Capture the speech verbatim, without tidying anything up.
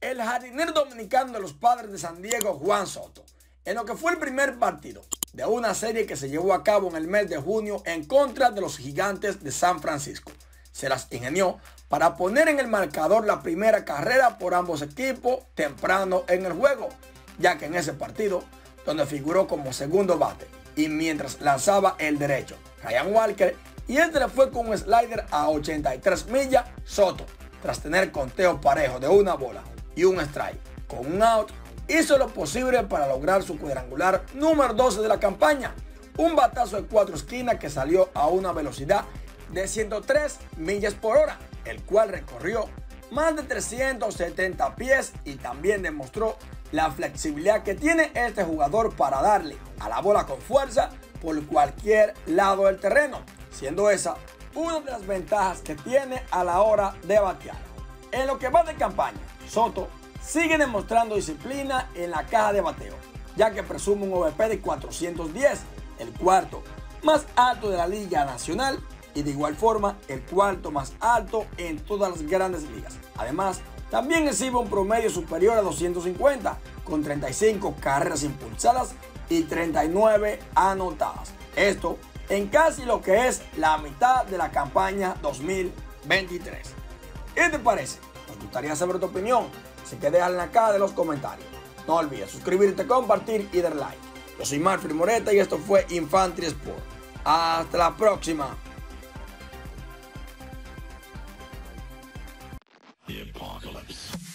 el jardinero dominicano de los Padres de San Diego, Juan Soto, en lo que fue el primer partido de una serie que se llevó a cabo en el mes de junio en contra de los Gigantes de San Francisco. Se las ingenió para poner en el marcador la primera carrera por ambos equipos temprano en el juego, ya que en ese partido, donde figuró como segundo bate y mientras lanzaba el derecho Ryan Walker, y este le fue con un slider a ochenta y tres millas, Soto, tras tener conteo parejo de una bola y un strike con un out, hizo lo posible para lograr su cuadrangular número doce de la campaña, un batazo de cuatro esquinas que salió a una velocidad de ciento tres millas por hora, el cual recorrió más de trescientos setenta pies y también demostró la flexibilidad que tiene este jugador para darle a la bola con fuerza por cualquier lado del terreno, siendo esa una de las ventajas que tiene a la hora de batear. En lo que va de campaña, Soto sigue demostrando disciplina en la caja de bateo, ya que presume un O V P de cuatrocientos diez, el cuarto más alto de la Liga Nacional y de igual forma el cuarto más alto en todas las grandes ligas. Además, también exhibe un promedio superior a doscientos cincuenta, con treinta y cinco carreras impulsadas y treinta y nueve anotadas. Esto en casi lo que es la mitad de la campaña dos mil veintitrés. ¿Qué te parece? Nos gustaría saber tu opinión, así que déjala en la caja de los comentarios. No olvides suscribirte, compartir y dar like. Yo soy Manfred Moreta y esto fue Infantry Sport. Hasta la próxima. The apocalypse.